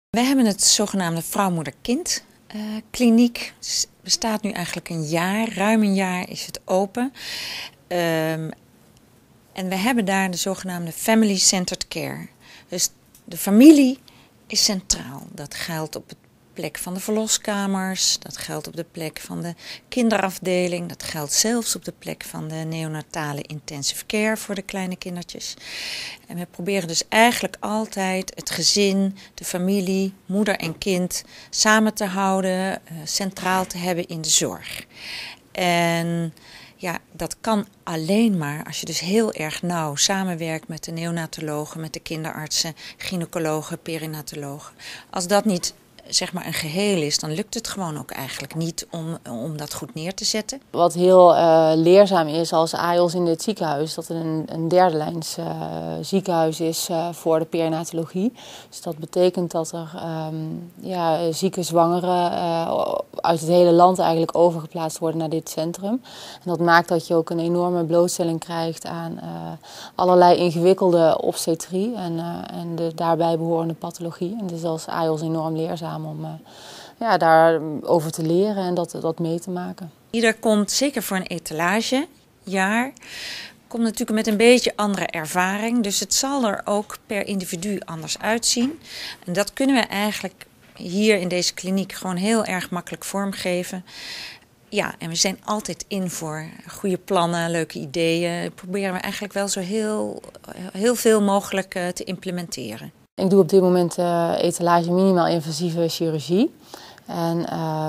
Wij hebben het zogenaamde vrouw-moeder-kind kliniek. Het bestaat nu eigenlijk een jaar, ruim een jaar is het open. En we hebben daar de zogenaamde family-centered care. Dus de familie is centraal. Dat geldt op de plek van de verloskamers, dat geldt op de plek van de kinderafdeling, dat geldt zelfs op de plek van de neonatale intensive care voor de kleine kindertjes. En we proberen dus eigenlijk altijd het gezin, de familie, moeder en kind samen te houden, centraal te hebben in de zorg. En ja, dat kan alleen maar als je dus heel erg nauw samenwerkt met de neonatologen, met de kinderartsen, gynaecologen, perinatologen. Als dat niet zeg maar een geheel is, dan lukt het gewoon ook eigenlijk niet om dat goed neer te zetten. Wat heel leerzaam is als AJOS in dit ziekenhuis, dat het een derde lijns ziekenhuis is voor de perinatologie. Dus dat betekent dat er zieke zwangeren uit het hele land eigenlijk overgeplaatst worden naar dit centrum. En dat maakt dat je ook een enorme blootstelling krijgt aan allerlei ingewikkelde obstetrie en de daarbij behorende pathologie. En het is als AJOS enorm leerzaam om daarover te leren en dat mee te maken. Ieder komt, zeker voor een etalagejaar, komt natuurlijk met een beetje andere ervaring. Dus het zal er ook per individu anders uitzien. En dat kunnen we eigenlijk hier in deze kliniek gewoon heel erg makkelijk vormgeven. Ja, en we zijn altijd in voor goede plannen, leuke ideeën. Proberen we eigenlijk wel zo heel veel mogelijk te implementeren. Ik doe op dit moment etalage minimaal invasieve chirurgie. En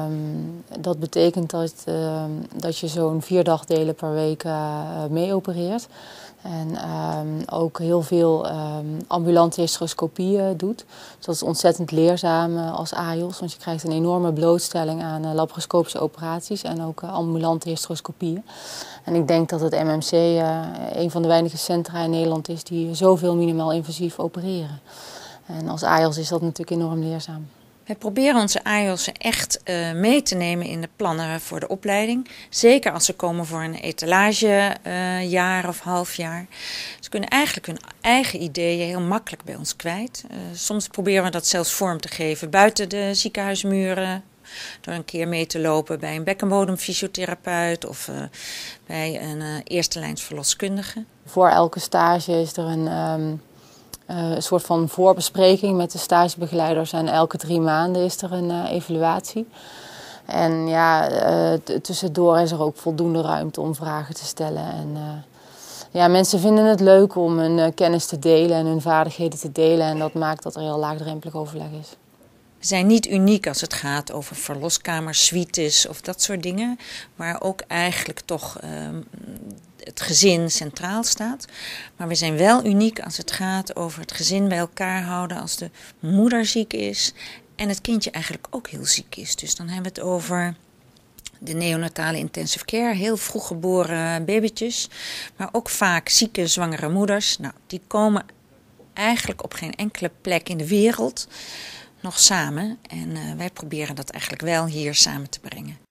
dat betekent dat je zo'n 4 dagdelen per week mee opereert. En ook heel veel ambulante hysteroscopie doet. Dus dat is ontzettend leerzaam als AJOS, want je krijgt een enorme blootstelling aan laparoscopische operaties en ook ambulante hysteroscopieën. En ik denk dat het MMC een van de weinige centra in Nederland is die zoveel minimaal invasief opereren. En als AJOS is dat natuurlijk enorm leerzaam. Wij proberen onze AJOS'en echt mee te nemen in de plannen voor de opleiding. Zeker als ze komen voor een etalagejaar of halfjaar. Ze kunnen eigenlijk hun eigen ideeën heel makkelijk bij ons kwijt. Soms proberen we dat zelfs vorm te geven buiten de ziekenhuismuren. Door een keer mee te lopen bij een bekkenbodemfysiotherapeut of bij een eerste lijns verloskundige. Voor elke stage is er een soort van voorbespreking met de stagebegeleiders en elke 3 maanden is er een evaluatie. En tussendoor is er ook voldoende ruimte om vragen te stellen. En mensen vinden het leuk om hun kennis te delen en hun vaardigheden te delen en dat maakt dat er heel laagdrempelig overleg is. We zijn niet uniek als het gaat over verloskamers, suites of dat soort dingen, waar ook eigenlijk toch het gezin centraal staat. Maar we zijn wel uniek als het gaat over het gezin bij elkaar houden als de moeder ziek is en het kindje eigenlijk ook heel ziek is. Dus dan hebben we het over de neonatale intensive care, heel vroeg geboren babytjes, maar ook vaak zieke zwangere moeders. Nou, die komen eigenlijk op geen enkele plek in de wereld nog samen. En wij proberen dat eigenlijk wel hier samen te brengen.